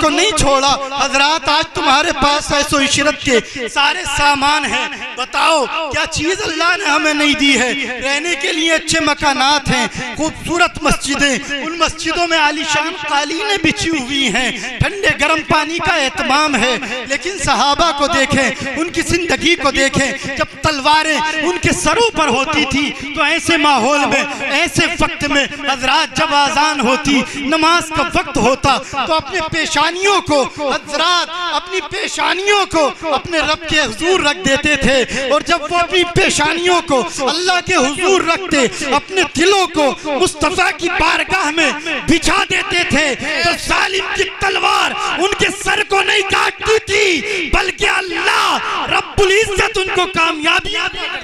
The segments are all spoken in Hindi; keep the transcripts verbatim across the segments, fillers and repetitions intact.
को नहीं छोड़ा। हजरात आज तुम्हारे पास ऐसो इशरत के सारे सामान हैं, बताओ क्या चीज अल्लाह ने हमें नहीं दी है? रहने के लिए अच्छे मकानात हैं, खूबसूरत मस्जिदें, उन मस्जिदों में आलीशान कालीनें बिछी हुई हैं, ठंडे गर्म पानी का एहतमाम है। लेकिन सहाबा को देखें, उनकी जिंदगी को देखें, जब तलवारें उनके सरों पर होती थी तो ऐसे माहौल में, ऐसे वक्त में हजरात जब आजान होती, नमाज का वक्त होता तो अपने पेशानियों को हजरात अपनी पेशानियों को अपने रब के हुजूर रख देते थे। और जब वो अपनी पेशानियों को अल्लाह के हुजूर रखते, अपने दिलों को मुस्तफा की बारगाह में बिछा देते थे तो जालिम की तलवार उनके सर को नहीं काटती थी, बल्कि अल्लाह रब्बुल इज्जत उनको कामयाबी।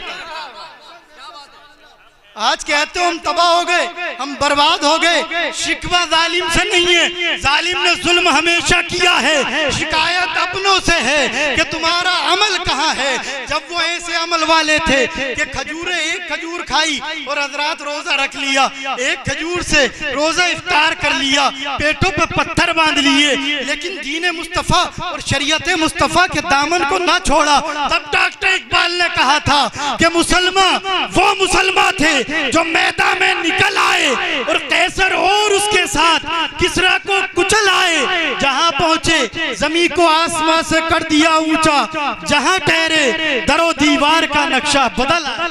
आज कहते हो हम तबाह हो गए, हम बर्बाद हो गए, शिकवा जालिम से नहीं है, जालिम ने जुल्म हमेशा किया है, शिकायत अपनों से है कि तुम्हारा अमल कहाँ है। जब वो ऐसे अमल वाले थे कि खजूरें, एक खजूर खाई और हजरात रोजा रख लिया, एक खजूर से रोजा इफ्तार कर लिया, पेटों पे पत्थर बांध लिए, लेकिन दीन मुस्तफा और शरीयत मुस्तफा के दामन को ना छोड़ा। तब डॉक्टर इकबाल ने कहा था कि मुसलमान वो मुसलमान थे जो मैदान में निकल आए और कैसर और उसके साथ किसरा को कुचल आए। जहां पहुंचे जमीन को आसमां से कर दिया ऊंचा, जहां ठहरे दरो दीवार का नक्शा बदल आए,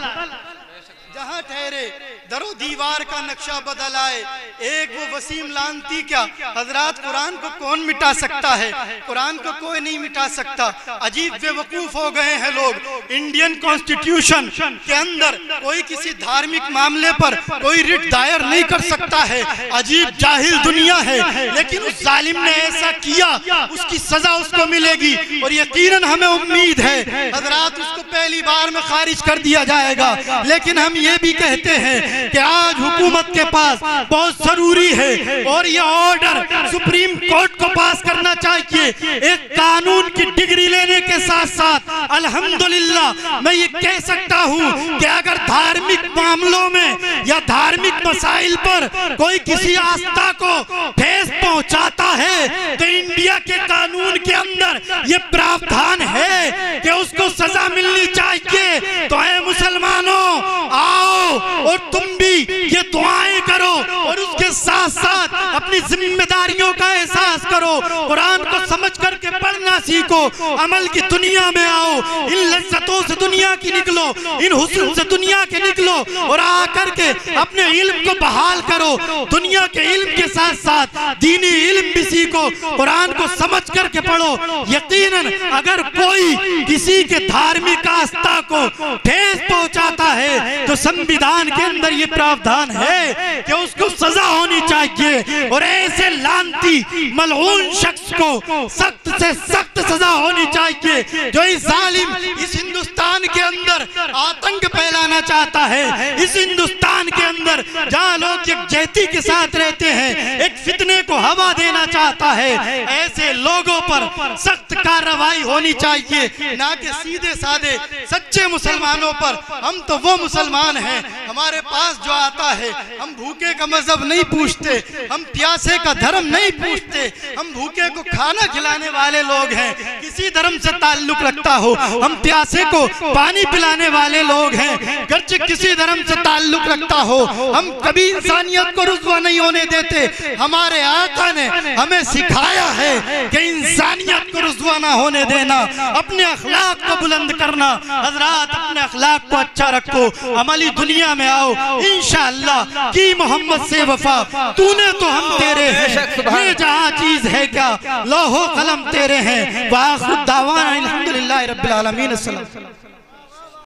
जहां ठहरे दरो दीवार का नक्शा बदल आए। एक वो वसीम लानती क्या हजरात, कुरान को कौन मिटा सकता है? कुरान को कोई नहीं मिटा सकता। अजीब बेवकूफ हो गए हैं लोग। इंडियन कॉन्स्टिट्यूशन के अंदर कोई किसी धार्मिक मामले पर कोई रिट दायर नहीं कर सकता है। अजीब जाहिल दुनिया है, लेकिन उस जालिम ने ऐसा किया, उसकी सजा उसको मिलेगी और यकीनन हमें उम्मीद है हजरात उसको पहली बार में खारिज कर दिया जाएगा। लेकिन हम ये भी कहते हैं कि आज हुकूमत के पास बहुत जरूरी है और ये ऑर्डर सुप्रीम कोर्ट को पास करना चाहिए। एक कानून की डिग्री लेने के साथ साथ अल्हम्दुलिल्लाह मैं ये कह सकता हूँ कि अगर धार्मिक मामलों में या धार्मिक मसाइल पर कोई किसी आस्था को ठेस पहुंचाता है तो इंडिया के कानून के अंदर ये प्रावधान है कि उसको सजा मिलनी चाहिए। तो है मुसलमानों, आओ और तुम भी ये दुआएं करो और उसके साथ साथ अपनी जिम्मेदारियों का एहसास करो। कुरान को समझ करके पढ़ना सीखो, अमल की दुनिया में आओ, इन लज्जतों से दुनिया की निकलो, इन हुस्न से दुनिया के निकलो और आकर के अपने इल्म को बहाल करो। दुनिया के इल्म के साथ साथ दीनी इल्म भी सीखो, कुरान को समझ करके पढ़ो। यकीनन अगर कोई किसी के धार्मिक आस्था को ठेस पहुंचाता है तो संविधान के अंदर ये प्रावधान है कि उसको सजा होनी चाहिए और ऐसे लानती मलऊन शख्स को सख्त से सख्त सजा होनी चाहिए जो इस जालिम इस हिंदुस्तान के अंदर आतंक फैलाना चाहता है। इस हिंदुस्तान के अंदर जहाँ लोग यकजहती के साथ रहते हैं एक फितने को हवा देना चाहता है, ऐसे लोगों पर सख्त कार्रवाई होनी चाहिए, ना कि सीधे साधे सच्चे मुसलमानों पर। हम तो वो मुसलमान हैं, हमारे पास जो आता है हम भूखे का मजहब नहीं पूछते, हम प्यासे का धर्म नहीं पूछते, हम भूखे को खाना खिलाने वाले लोग हैं। किसी धर्म से ताल्लुक रखता हो, हम प्यासे को पानी पिलाने वाले लोग हैं। गर्चे किसी धर्म से ताल्लुक रखता हो, हम कभी इंसानियत को रुस्वा नहीं होने देते। हमारे आका ने हमें सिखाया है कि इंसानियत को रुस्वा ना होने देना, अपने अखलाक को बुलंद करना। हजरात अपने अखलाक को अच्छा रखो, अमली दुनिया में आओ, इंशाअल्लाह की मोहम्मद से वफा। तूने तो हम तेरे हैं, ये जहाँ चीज है क्या लौहो कलम तेरे हैं। वाखिर दावाना अल्हम्दुलिल्लाहि रब्बिल आलमीन।